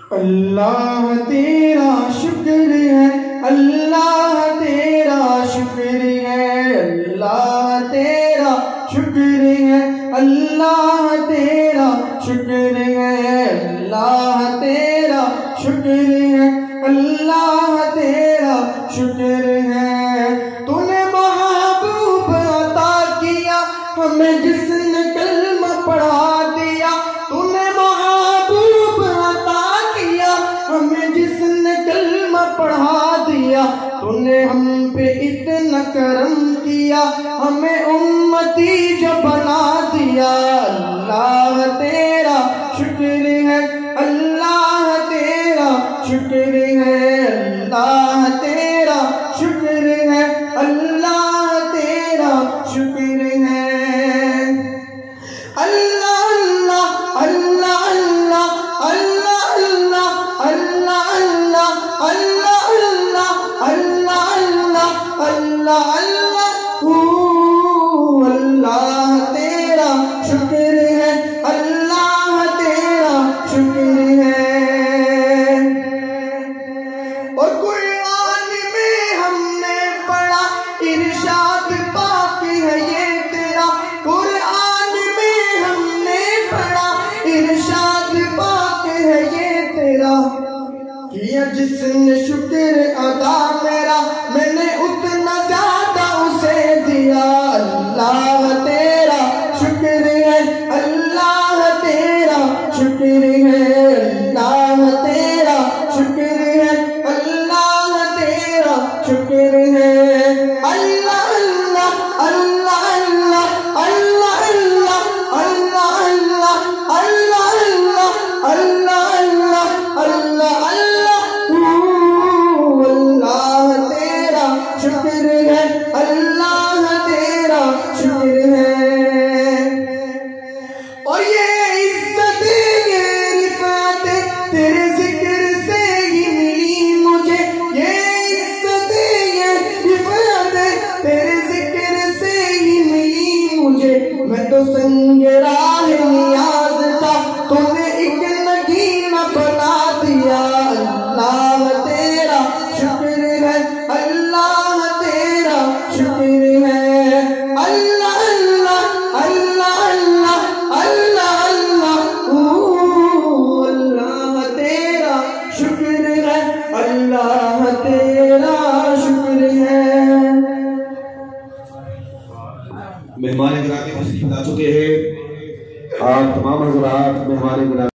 اللہ تیرا شکر ہے، اللہ تیرا شکر ہے، اللہ تیرا شکر ہے، اللہ تیرا شکر ہے، اللہ تیرا شکر ہے، اللہ تیرا شکر ہے۔ تو نے محبوب عطا کیا ہمیں جس نے کلمہ پڑھا دیا، تو نے محبوب عطا کیا ہمیں جس نے کلمہ پڑھا دیا، تو نے ہم پہ اتنا کرم کیا ہمیں امتی جو بنا دیا۔ اللہ تیرا شکر ہے، اللہ تیرا شکر ہے، اللہ تیرا شکر ہے، اللہ تیرا شکر ہے۔ اللہ اللہ اللہ اللہ اللہ اللہ اللہ اللہ اللہ اللہ اللہ اللہ اللہ تیرا شکر ہے، اللہ تیرا شکر ہے۔ اور قرآن میں ہم نے پڑھا ارشاد پاک ہے یہ تیرا، قرآن میں ہم نے پڑھا ارشاد پاک ہے یہ تیرا، کیا جس نے شکر ادا میرا میں نے اتنا زیادہ اسے دیا۔ اللہ تیرا شکر ہے، اللہ تیرا شکر ہے، اللہ تیرا شکر ہے، اللہ تیرا شکر ہے۔ اللہ اللہ اللہ اللہ اللہ اللہ اللہ اللہ اللہ اللہ اللہ اللہ اللہ تیرا شکر ہے، اللہ تیرا شکر ہے۔ اور یہ عزت یہ رفعت تیرے ذکر سے ہی ملی مجھے، یہ عزت یہ رفعت تیرے ذکر سے ہی ملی مجھے، میں تو سنگ راہ نیاز تھا تو نے ایک نگینہ بنا دیا۔ اللہ تیرا شکر ہے، اللہ تیرا شکر ہے، اللہ اللہ اللہ اللہ اللہ اللہ تیرا شکر ہے، اللہ تیرا شکر ہے۔ مہمان گرامی تشریف لا چکے ہیں، آپ تمام حضرات مہمان گرامی